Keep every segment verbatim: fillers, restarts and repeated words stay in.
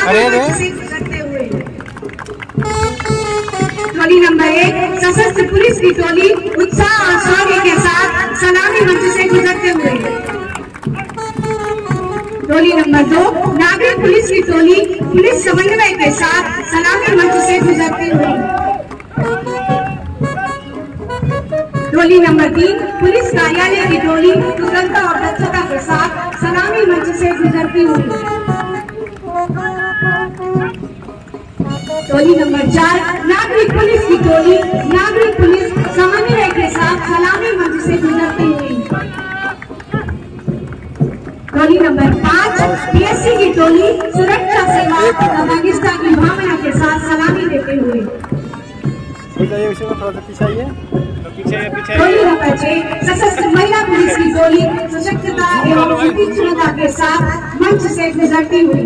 सलामी मंच से गुजरते हुए। टोली नंबर एक सशस्त्र पुलिस की टोली उत्साह और शौर्य के साथ सलामी मंच से गुजरते हुए। टोली नंबर दो नागरिक पुलिस की टोली पुलिस समन्वय के साथ सलामी मंच से गुजरते हुए। टोली नंबर तीन पुलिस कार्यालय की टोली सुगमता और दक्षता के साथ सलामी मंच से गुजरती हुई। टोली नंबर चार नागरिक पुलिस की टोली नागरिक पुलिस समन्वय के साथ सलामी मंच से गुजरती हुई। टोली नंबर पाँच पीएससी की टोली सुरक्षा सेवा सहभागिता की भावना के साथ सलामी देते हुए। टोली नंबर छह सशस्त्र महिला पुलिस की टोली सशक्तता एवं तीक्ष्णता के साथ मंच से गुजरती हुई।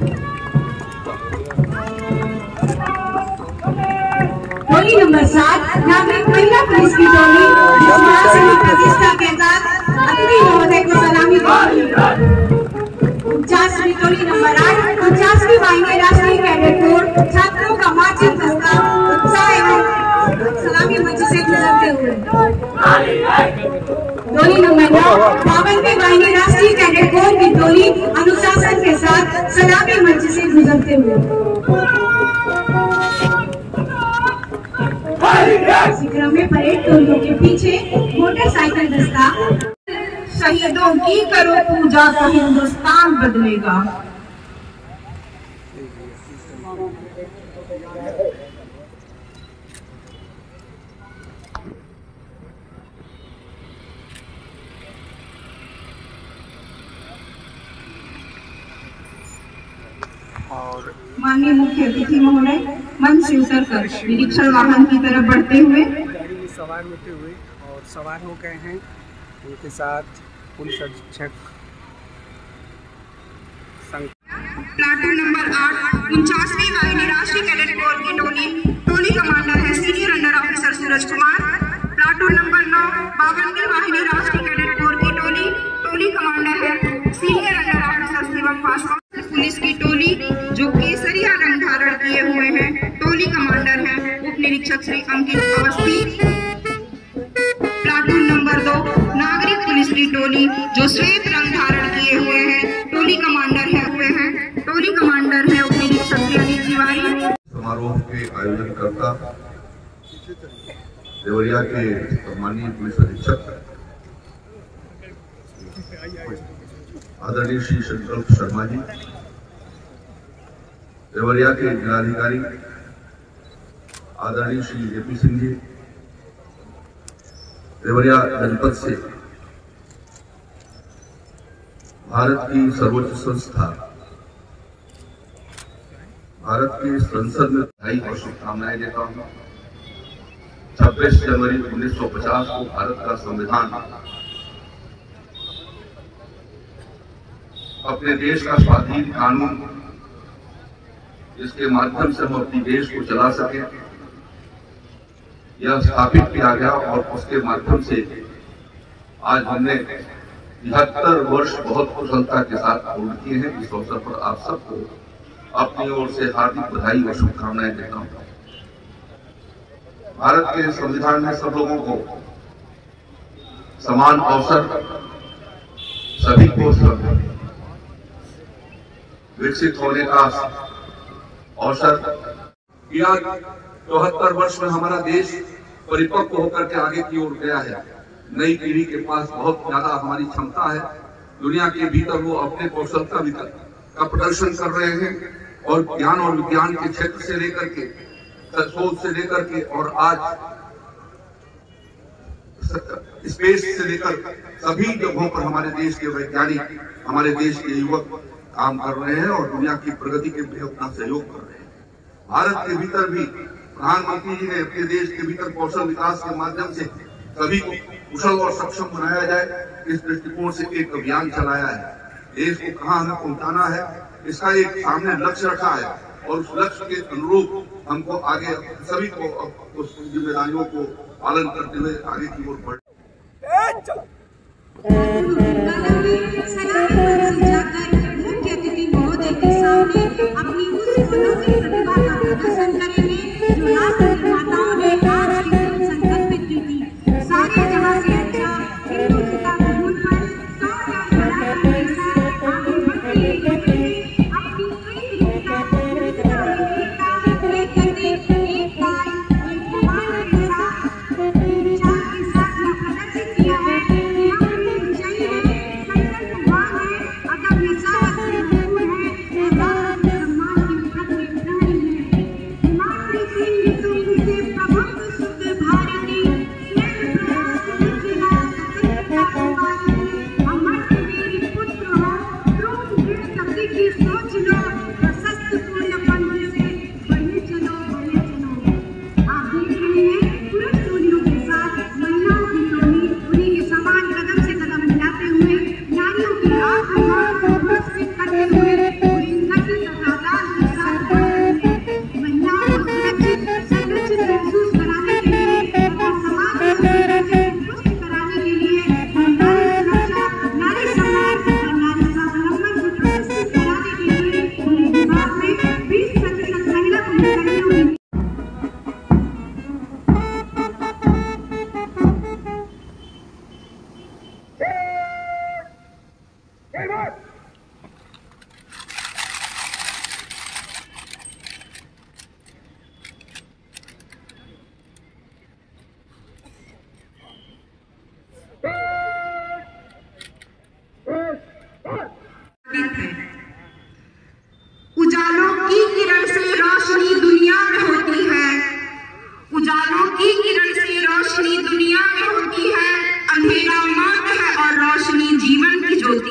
टोली नंबर सात नागरिक महिला पुलिस की टोली प्रतिष्ठा के साथ अतिथि महोदय को सलामी देती हुई। उनचासवीं टोली नंबर आठ उनचासवीं वाहिनी राष्ट्रीय कैडेट कोर छात्रों का मार्चिंग दस्ता उत्साह एवं सलामी मंच से गुजरते हुए। टोली नंबर नौ बावनवीं वाहिनी राष्ट्रीय कैडेट कोर की टोली अनुशासन के साथ सलामी मंच से गुजरते हुए। इसी क्रम में परेड टोलियों के पीछे मोटरसाइकिल दस्ता शहीदों की करो पूजा तो हिंदुस्तान बदलेगा। और माननीय मुख्य अतिथि महोदय मंच से उतरकर निरीक्षण वाहन की तरफ बढ़ते हुए गाड़ी में सवार होते हुए और सवार हो गए हैं। उनके साथ पुलिस अधीक्षक प्लाटून नंबर आठ उनचासवीं वाहिनी राष्ट्रीय कैडेट कोर की टोली टोली कमांडर है senior under officer Suraj Kumar. Platoon number नौ बावनवीं वाहिनी राष्ट्रीय कैडेट कोर की टोली टोली कमांडर है senior under officer Shivam Paswan. Police की टोली जो केसरिया रंग धारण किए हुए हैं टोली कमांडर है उप निरीक्षक श्री अंकित अवस्थी। प्लाटून नंबर दो नागरिक पुलिस की टोली जो श्वेत रंग धारण किए हुए हैं टोली कमांडर है हुए हैं टोली कमांडर है उप निरीक्षक श्री अनिल तिवारी। समारोह के आयोजनकर्ता देवरिया के सम्मानीय पुलिस अधीक्षक आदरणीय श्री संकल्प शर्मा जी, देवरिया के जिलाधिकारी आदरणीय श्री एपी सिंह जी, देवरिया जनपद से भारत की सर्वोच्च संस्था भारत की संसद में बधाई और शुभकामनाएं देता हूं। छब्बीस जनवरी उन्नीस सौ पचास को भारत का संविधान अपने देश का स्वाधीन कानून जिसके माध्यम से हम अपने देश को चला सके यह स्थापित किया गया और उसके माध्यम से आज हमने तिहत्तर वर्ष बहुत कुशलता के साथ पूर्ण किए हैं। इस अवसर पर आप सबको अपनी ओर से हार्दिक बधाई और शुभकामनाएं देता हूं। भारत के संविधान में सब लोगों को समान अवसर सभी को विकसित होने का अवसर किया। चौहत्तर वर्ष में हमारा देश परिपक्व होकर के आगे की ओर गया है। नई पीढ़ी के पास बहुत ज्यादा हमारी क्षमता है। दुनिया के भीतर वो अपने कौशलता का प्रदर्शन कर रहे हैं और ज्ञान और विज्ञान के क्षेत्र से लेकर के शोध से लेकर के और आज स्पेस से लेकर सभी जगहों पर हमारे देश के वैज्ञानिक हमारे देश के युवक काम कर रहे हैं और दुनिया की प्रगति के लिए अपना सहयोग कर रहे हैं। भारत के भीतर भी प्रधानमंत्री जी ने अपने देश के भीतर कौशल विकास के माध्यम से सभी को कुशल और सक्षम बनाया जाए इस दृष्टिकोण से एक अभियान चलाया है। देश को कहां हमें पहुंचाना है इसका एक सामने लक्ष्य रखा है और उस लक्ष्य के अनुरूप हमको आगे सभी को उस जिम्मेदारियों को पालन करते हुए आगे की ओर बढ़ मुख्य अतिथि महोदय के सामने अपनी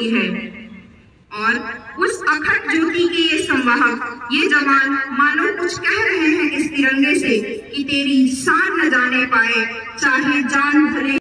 होती है। और उस अखंड ज्योति के ये संवाहक, ये जवान मानो कुछ कह रहे हैं इस तिरंगे से कि तेरी शान न जाने पाए, चाहे जान भले